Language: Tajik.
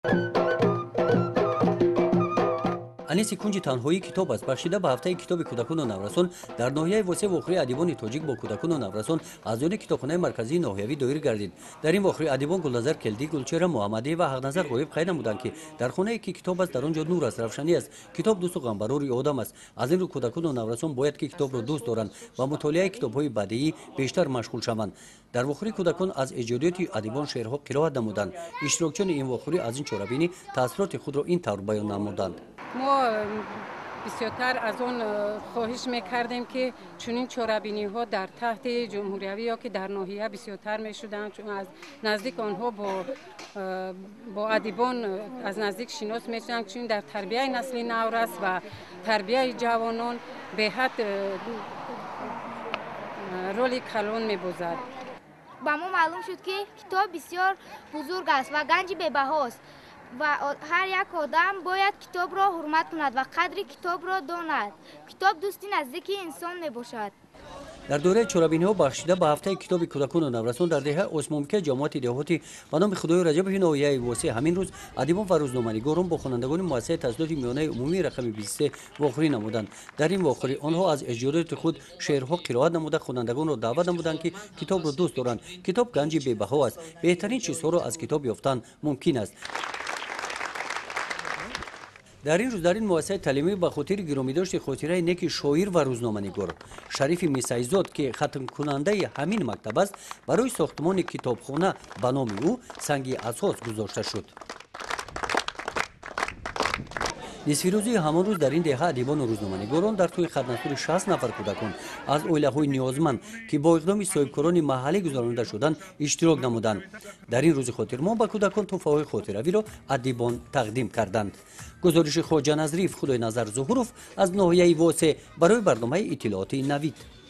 анеси кунҷи танҳоӣ китоб аст бахшида ба ҳафтаи китоби кӯдакону наврасон дар ноҳияи восеъ вохӯрии адибони тоҷик бо кӯдакону наврасон аъзоёни китобхонаи марказии ноҳиявӣ доир гардид. дар ин вохӯрӣ адибон гулназар келдӣ, гулчеҳра муҳаммадӣ ва ҳақназар ғоиб қайд намуданд ки дар хонае ки китоб аст дар он ҷо нур аст, равшанӣ аст. китоб дӯсту ғамбарори одам аст. аз ин рӯ кӯдакону наврасон бояд ки китобро дӯст доранд ва мутолиаи китобҳои бадиӣ бештар машғул шаванд. дар вохӯрии кӯдакон аз эҷодиёти адибон шеърҳо қироат намуданд. иштирокчиёни ин вохӯрӣ аз ин чорабинӣ таассуроти худро ин тавр баён намуданд. بسیارتر از اون خواهش میکردیم که چنین چورابینی ها در تحت جمهوریوی یا که در ناحیه بسیارتر میشدن، چون از نزدیک آنها با ادیبان از نزدیک شناس میشدن، چون در تربیه نسل نورس و تربیه جوانان به حد رول کلان میبازد. با ما معلوم شد که کتاب بسیار بزرگ است و گنج به‌بهاست و هر یک آدم باید کتاب را حرمت کند و قدر کتاب را داند. کتاب دوستی نزدیک انسان می باشد. در دوره چورابینی‌ها بخشیده به هفته کتاب کودکان و نورسان در دهه اسمانبیک جامعات دهاتی به نام خدای رجب ناحیه واسع همین روز ادیبان و روزنامه‌نگاران با خوانندگان مؤسسه تحصیلات میانه عمومی رقم 23 واخوری نمودند. در این واخوری آنها از اجرات خود شعرها قرائت نموده خوانندگان را دعوت نمودند که کتاب را دوست دارند. کتاب گنجی بی‌بها است. بهترین چیزها را از کتاب یافتن ممکن است. در این روز در این مؤسسه تعلیمی به خاطر گرامیداشت خاطره نیک شاعر و روزنامه‌نگار شریف میرسایزاد که ختم کننده همین مکتب است برای ساختمان کتابخانه به نام او سنگ اساس گذاشته شد. نصف روزی همان روز در این دهه ادیبان و روزنامه‌نگاران در توی خدمتگزاری 60 نفر کودکان از اویله‌های نیازمند که با اقدام صاحبکاران محلی گذرانده شدند اشتراک نمودند. در این روز خاطرمان به کودکان تحفه‌های خاطروی را ادیبان تقدیم کردند. گزارش خواجه نظریف خدای نظر ظهوروف از ناحیه واسع برای برنامه اطلاعاتی نوید.